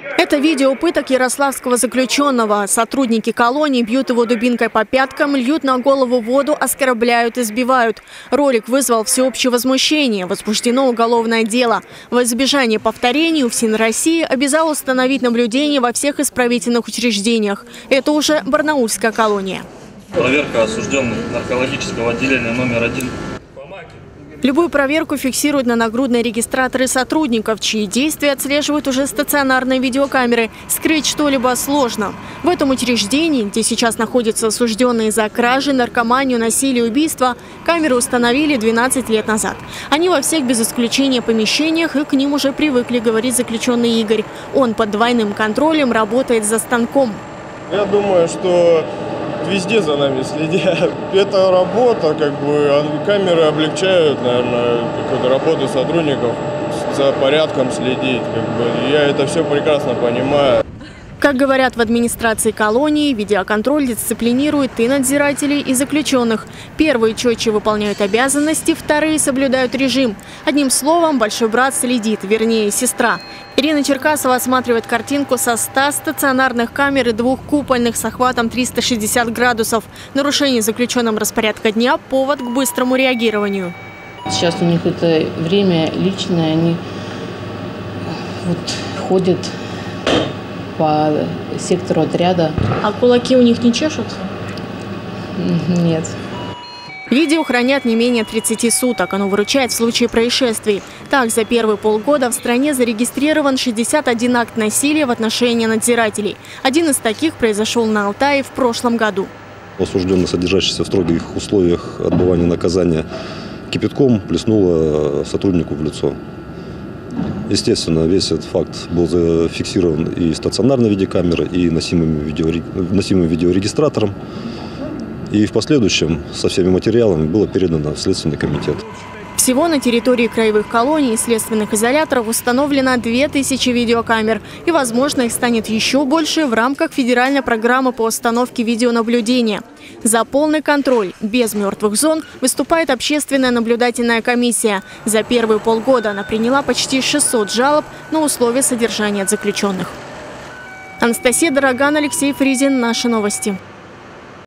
Это видео пыток ярославского заключенного. Сотрудники колонии бьют его дубинкой по пяткам, льют на голову воду, оскорбляют, избивают. Ролик вызвал всеобщее возмущение. Возбуждено уголовное дело. Во избежание повторений УФСИН России обязал установить наблюдение во всех исправительных учреждениях. Это уже барнаульская колония. Проверка осужденных наркологического отделения №1. Любую проверку фиксируют на нагрудные регистраторы сотрудников, чьи действия отслеживают уже стационарные видеокамеры. Скрыть что-либо сложно. В этом учреждении, где сейчас находятся осужденные за кражи, наркоманию, насилие, убийство, камеры установили 12 лет назад. Они во всех без исключения помещениях, и к ним уже привыкли, говорит заключенный Игорь. Он под двойным контролем работает за станком. Я думаю, что везде за нами следят. Это работа, камеры облегчают, наверное, какую-то работу сотрудников, за порядком следить. Я это все прекрасно понимаю. Как говорят в администрации колонии, видеоконтроль дисциплинирует и надзирателей, и заключенных. Первые четче выполняют обязанности, вторые соблюдают режим. Одним словом, большой брат следит, вернее, сестра. Ирина Черкасова осматривает картинку со 100 стационарных камер и 2 купольных с охватом 360 градусов. Нарушение заключенным распорядка дня – повод к быстрому реагированию. Сейчас у них это время личное, они ходят по сектору отряда. А кулаки у них не чешут? Нет. Видео хранят не менее 30 суток. Оно выручает в случае происшествий. Так, за первые полгода в стране зарегистрирован 61 акт насилия в отношении надзирателей. Один из таких произошел на Алтае в прошлом году. Осужденный, содержащийся в строгих условиях отбывания наказания, кипятком плеснуло сотруднику в лицо. Естественно, весь этот факт был зафиксирован и стационарной видеокамерой, и носимым видеорегистратором. И в последующем со всеми материалами было передано в Следственный комитет. Всего на территории краевых колоний и следственных изоляторов установлено 2000 видеокамер. И, возможно, их станет еще больше в рамках федеральной программы по установке видеонаблюдения. За полный контроль, без мертвых зон, выступает общественная наблюдательная комиссия. За первые полгода она приняла почти 600 жалоб на условия содержания заключенных. Анастасия Дороган, Алексей Фризин. Наши новости.